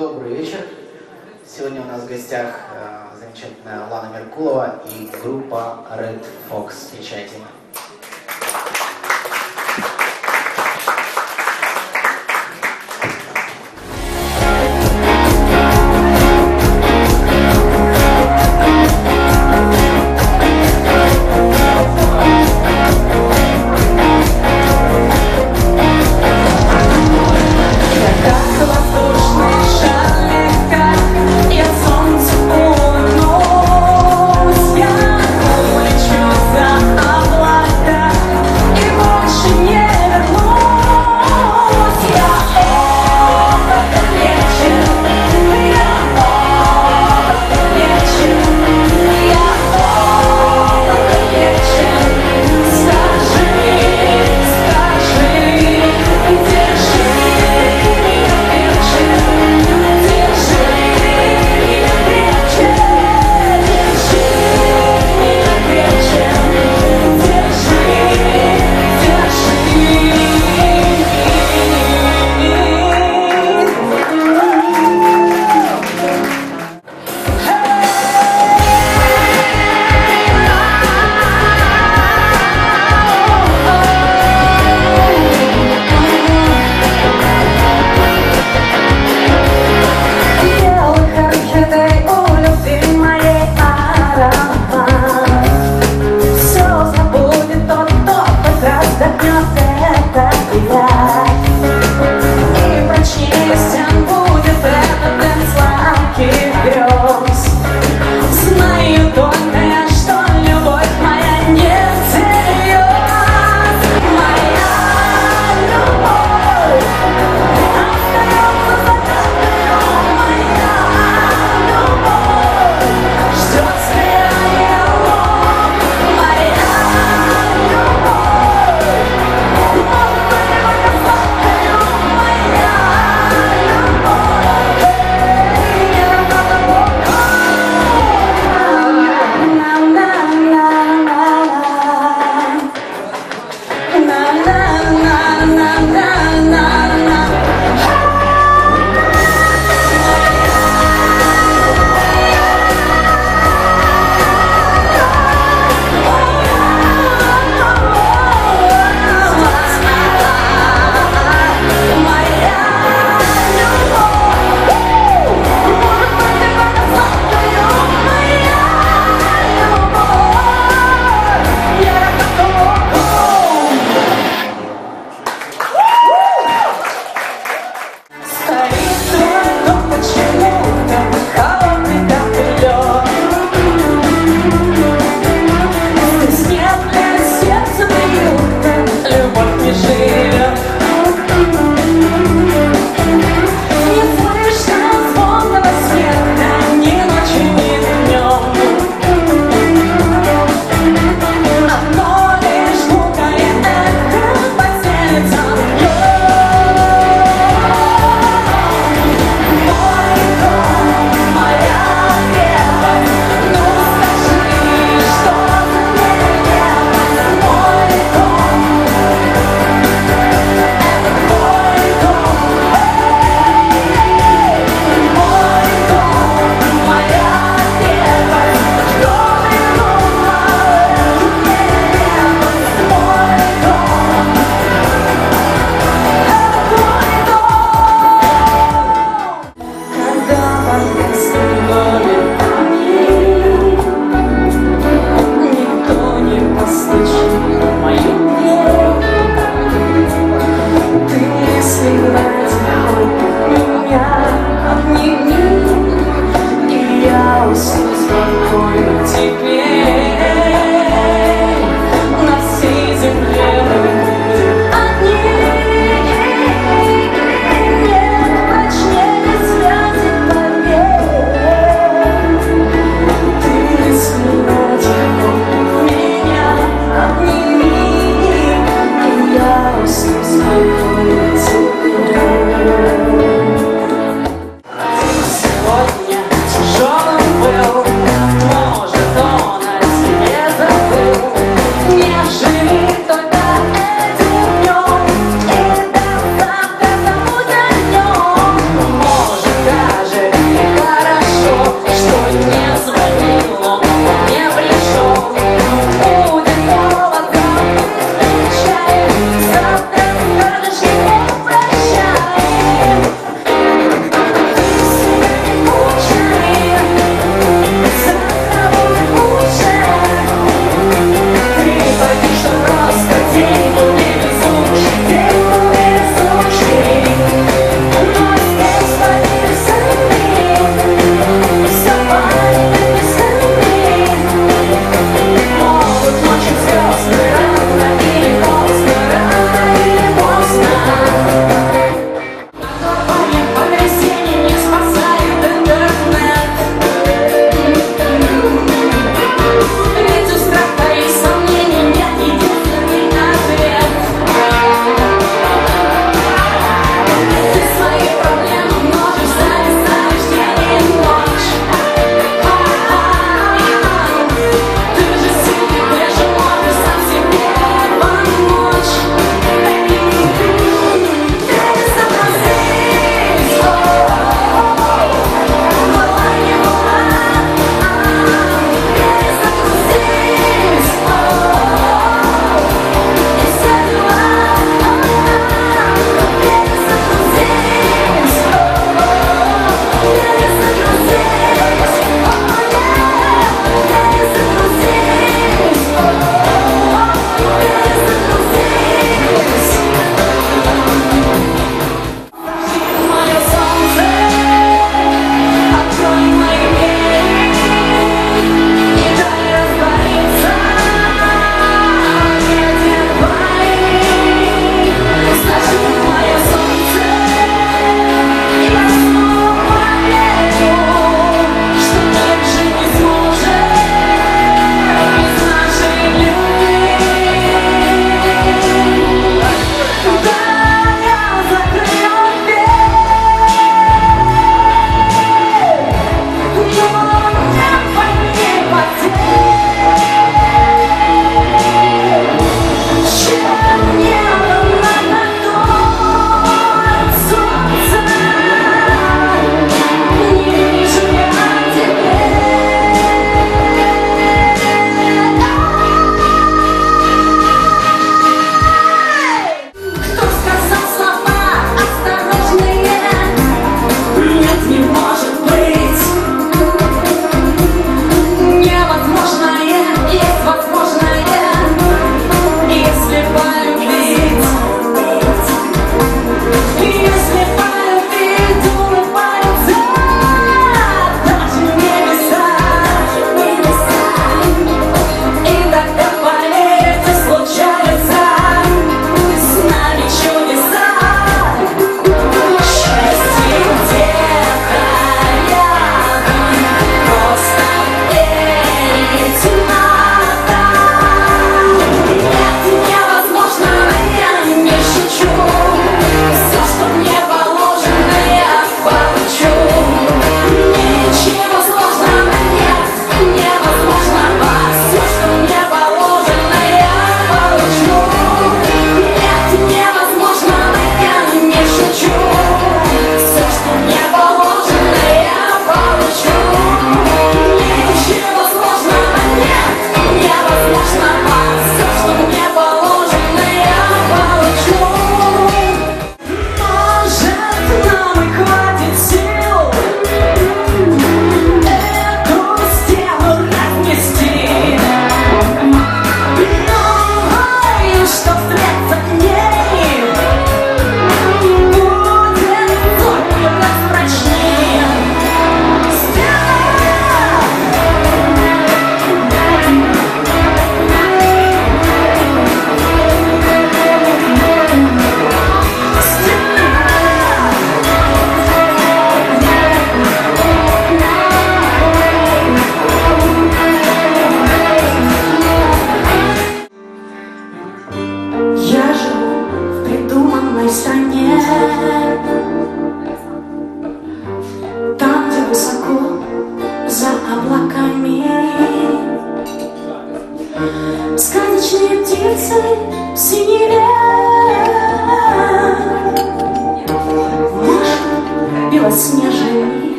Добрый вечер. Сегодня у нас в гостях замечательная Лана Меркулова и группа Red Fox. Встречайте. Я полечу за облаками.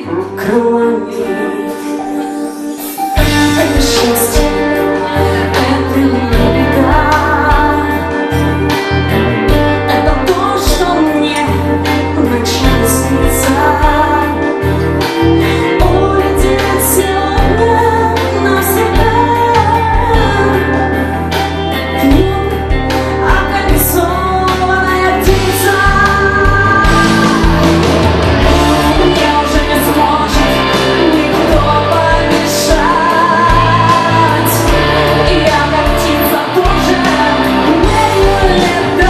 крылами. Это счастье, это не беда. Это то, что мне вначале снится. Улетит сегодня навсегда. Ты окольцованная птица. Мне уже не сможет никто помешать. Я как птица тоже умею летать.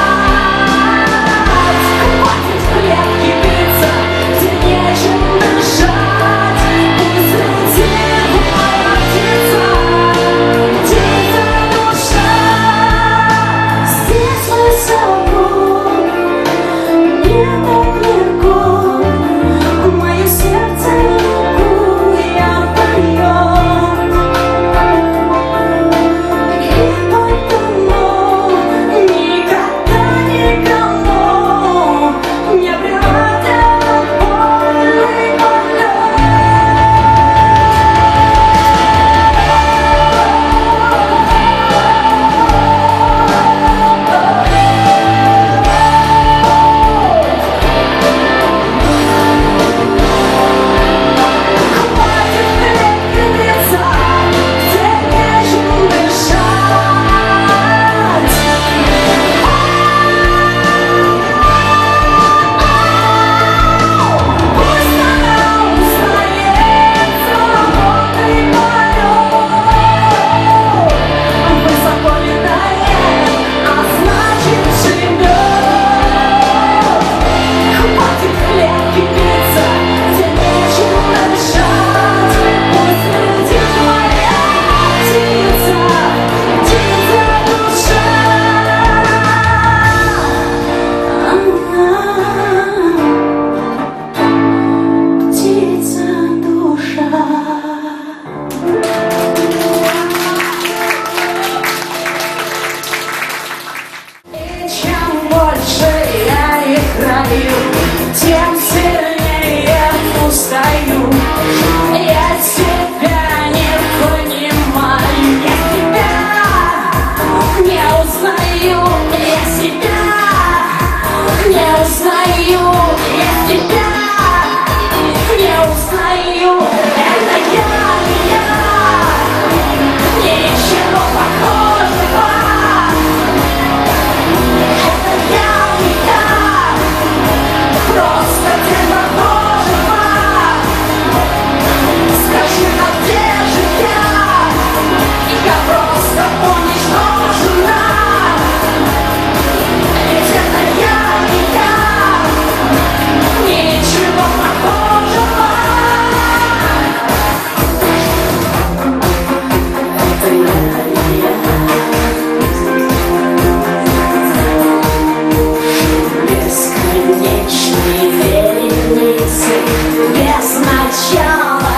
Хватит в клетке биться, где нечем дышать. Пусть летит моя птица, птица душа. Здесь высоко, мне так легко. Мое сердце руку я пою. И потому никогда никому не превратят больный полет. Хватит крепиться, где нечем дышать. Пусть она узнает свободный полет. Высоко летает, а значит живет. Хватит в клетке биться, где нечем дышать. Пусть летит моя птица, птица душа. Птица душа. И чем больше я играю, тем сильнее устаю. Я себя не понимаю, я себя не узнаю, я себя не узнаю, я себя не узнаю. Это я, ничего похожего. Это я, просто тело Божьего. Скажи, а где же я? Я просто уничтожена. Ведь это я, ничего похожего. Это я. Бесконечные вереницы, без начала